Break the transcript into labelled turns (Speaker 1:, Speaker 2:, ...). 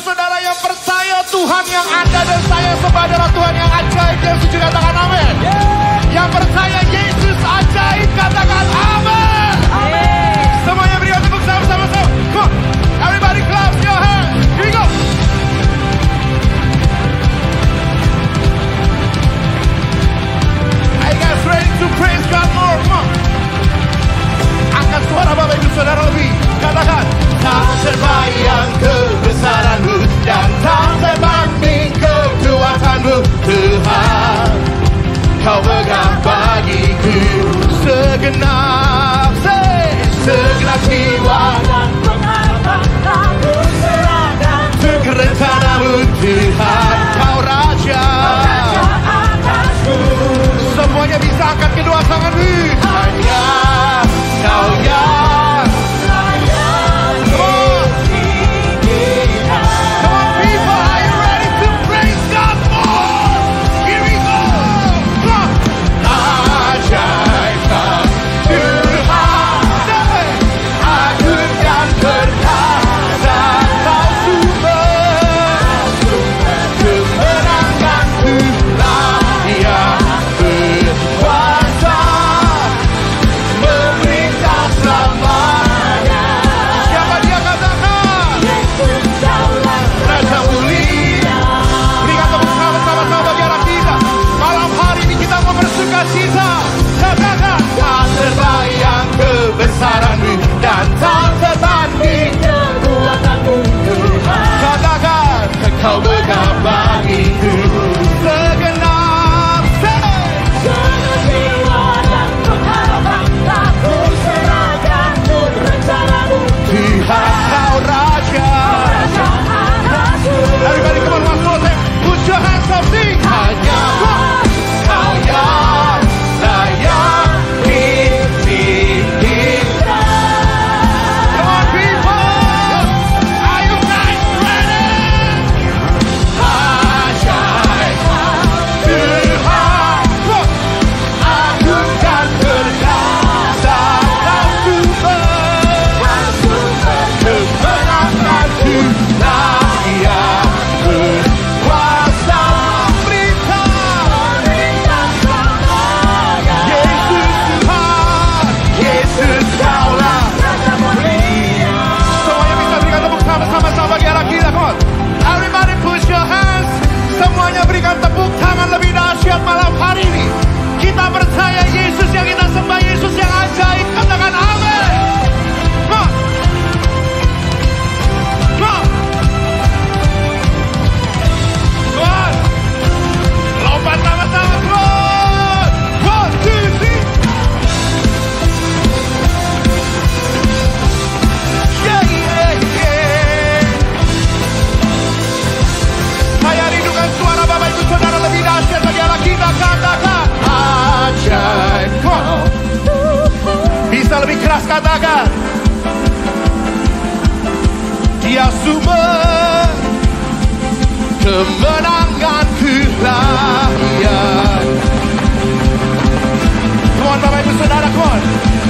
Speaker 1: saudara yang percaya Tuhan yang ada dan saya sembah adalah Tuhan yang ajaib, yang setuju katakan amin. Yang percaya Yesus ajaib katakan amin. Semuanya berikan tepuk sama-sama. Come on, everybody clap your hands. Here we go. Are you guys ready to praise God more? Come on. Angkat suara Bapak Ibu Saudara lebih. Katakan, tak terbayang kebesaran-Mu dan tak terbanding kekuatan-Mu, Tuhan. Kau megah bagiku segenap jiwa dan pengharapan aku serahkan untuk rencana-Mu, Tuhan. Kau Raja atasku. Semuanya bisa angkat kedua tangan-Mu. Hanya Kau yang layak ditinggikan. Come on people, are you ready to praise God more? Here we go. Ajaib Kau Tuhan, agung dan perkasa Kau sumber kemenanganku lah yang berkuasa memerintah selamanya. Siapa dia katakan? Yesus Daulah Raja mulia. Berikan tepuk tangan sama-sama bagi anak kita. Malam hari ini kita mau bersuka cita. Katakan, tak terbayang kebesaran-Mu dan tak terbanding kekuatan-Mu, Tuhan. Katakan, Kau megah bagiku segenap jiwa dan pengharapan aku serahkan untuk rencana-Mu, Tuhan. Kau Raja atasku. Everybody come on, one more time. Put your hands up, sing. Hanya Kau yang layak ditinggikan. Come on people, are you guys ready? Ajaib Tuhan, agung dan perkasa Kau sumber kemenanganku lah yang berkuasa memerintah selamanya. Yesus Tuhan, Yesus Daulah Raja mulia. Semuanya bisa berikan tepuk sama-sama bagi anak kita. Come on, everybody push your hands. Semuanya berikan tepuk tangan lebih dahsyat malam hari ini. Kita percaya Yesus yang kita sembah, Yesus yang ajaib. Katakan amin. Come on. Come on. Come on. Lompat sama-sama. Come on. 1, 2, 3. Yeah, yeah, yeah. Saya rindukan suara Bapak Ibu Saudara lebih dahsyat bagi anak kita. Katakan ajaib Kau. Bisa lebih keras katakan. Dia sumber kemenanganku lah yang. Come on Bapak Ibu Saudara, come on.